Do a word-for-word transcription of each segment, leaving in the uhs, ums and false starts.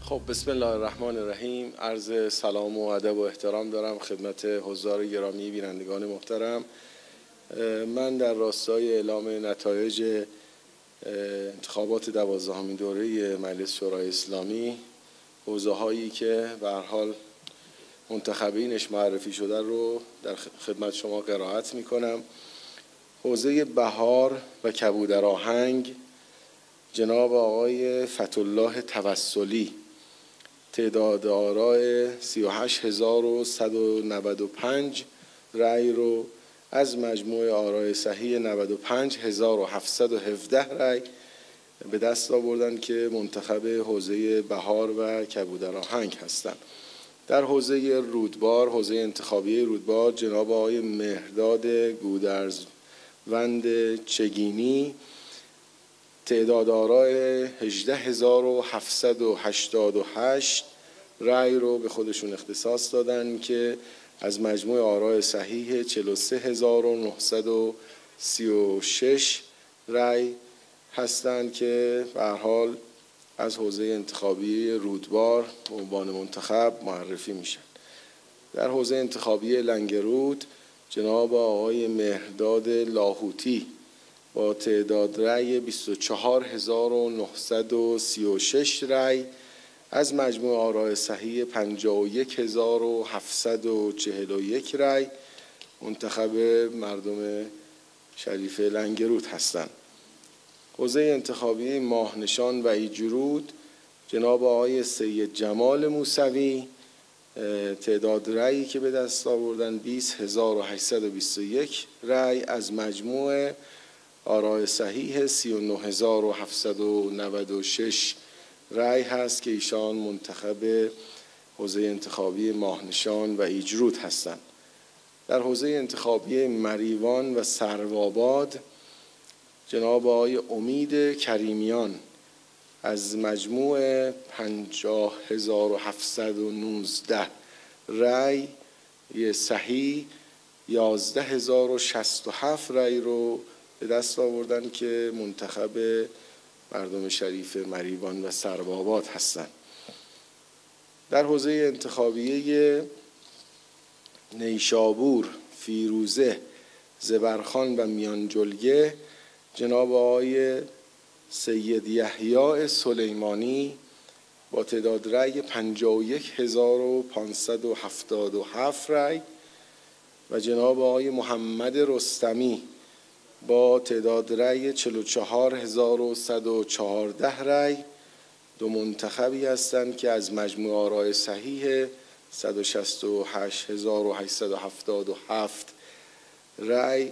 خب بسم الله الرحمن الرحیم. عرض سلام و ادب و احترام دارم خدمت حضار گرامی بینندگان محترم. من در راستای اعلام نتایج انتخابات دوازدهمین دوره مجلس شورای اسلامی، حوزه هایی که به هر حال منتخبینش معرفی شده رو در خدمت شما قرائت می کنم. حوزه بهار و کبودرآهنگ، جناب آقای فتح‌الله توسلی تعداد آراء سی و هشت هزار و صد و نود و پنج رأی رو از مجموع آراء صحیح نود و پنج هزار و هفتصد و هفده رأی به دست آوردن که منتخب حوزه بهار و کبودرآهنگ هستند. در حوزه رودبار، حوزه انتخابی رودبار، جناب آقای مهرداد گودرزوند چگینی تعداد آراء هجده هزار و هفتصد و هشتاد و هشت رأی رو به خودشون اختصاص دادن که از مجموع آراء صحیح چهل و سه هزار و نهصد و سی و شش رأی هستند که به هر حال از حوزه انتخابی رودبار به عنوان منتخب معرفی میشن. در حوزه انتخابی لنگرود، جناب آقای مهرداد لاهوتی با تعداد رأی بیست و چهار هزار و نهصد و سی و شش رأی از مجموع آراء صحیح پنجاه و یک هزار و هفتصد و چهل و یک رأی منتخب مردم شریف لنگرود هستند. حوزه انتخابی ماهنشان و ایجرود، جناب آقای سید جمال موسوی تعداد رأیی که به دست آوردن بیست هزار و هشتصد و بیست و یک رأی از مجموع آراء صحیح سی و نه هزار و هفتصد و نود و شش رأی هست که ایشان منتخب حوزه انتخابی ماهنشان و ایجرود هستند. در حوزه انتخابی مریوان و سروآباد، جناب آقای امید کریمیان از مجموع پنجاه هزار و هفتصد و نوزده رأی صحیح یازده هزار و شصت و هفت رأی رو به دست آوردن که منتخب مردم شریف مریوان و سروآباد هستند. در حوزه انتخابی نیشابور، فیروزه، زبرخان و میانجلگه، جناب آقای سید یحیی سلیمانی با تعداد رأی پنجاه و یک هزار و پانصد و هفتاد و هفت رأی و جناب آقای محمد رستمی با تعداد رأی چهل و چهار هزار و صد و چهارده رأی دو منتخبی هستند که از مجموع آراء صحیح صد و شصت و هشت هزار و هشتصد و هفتاد و هفت رأی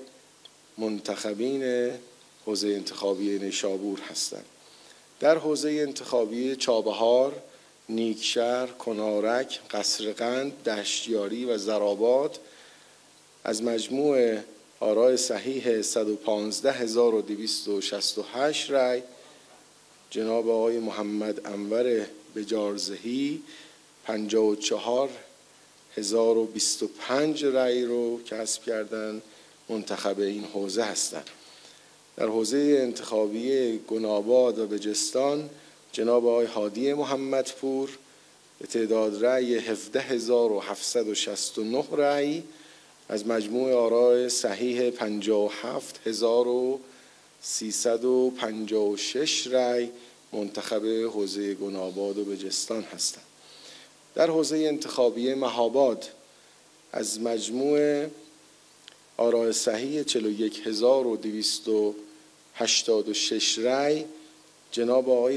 منتخبین حوزه انتخابی نیشابور هستند. در حوزه انتخابی چابهار، نیکشهر، کنارک، قصرقند، دشتیاری و زرآباد از مجموع آراء صحیح صد و پانزده هزار و دویست و شصت و هشت رأی جناب آقای محمد انور بجارزهی پنجاه و چهار هزار و بیست و پنج رأی رو کسب کردن منتخب این حوزه هستند. در حوزه انتخابی گناباد و بجستان، جناب آقای هادی محمدپور به تعداد رأی هفده هزار و هفتصد و شصت و نه رأی از مجموع آراء صحیح پنجاه و هفت هزار و سیصد و پنجاه و شش رأی منتخب حوزه گناباد و بجستان هستند. در حوزه انتخابی مهاباد از مجموع آراء صحیح چهل و یک هزار و دویست و هشتاد و شش رأی جناب آقای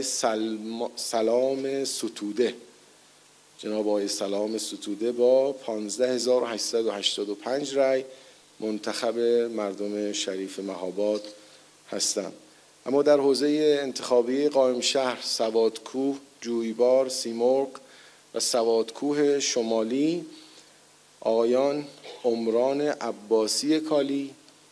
سلام ستوده جناب آقای سلام ستوده با پانزده هزار و هشتصد و هشتاد و پنج رأی منتخب مردم شریف مهاباد هستند. اما در حوزه انتخابی قائمشهر، سوادکوه، جویبار، سیمرغ و سوادکوه شمالی، آقایان عمران عباسی کالی،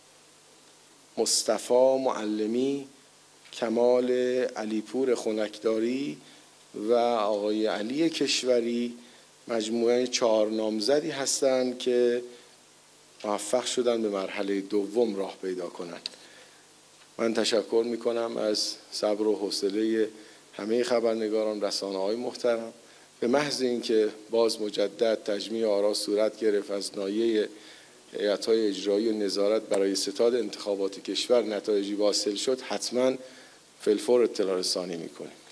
مصطفی معلمی، کمال علیپور خنکداری و آقای علی کشوری مجموعه چهار نامزدی هستند که موفق شدن به مرحله دوم راه پیدا کنند. من تشکر میکنم از صبر و حوصله همه خبرنگاران، رسانه‌های محترم، به محض اینکه باز مجدد تجمیع آرا صورت گرفت از ناحیه هیئت‌های اجرایی و نظارت برای ستاد انتخابات کشور نتایجی واصل شد، حتما فی الفور اطلاع رسانی می‌کنیم.